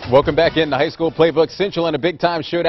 Welcome back in the high school playbook. Central in a big-time showdown.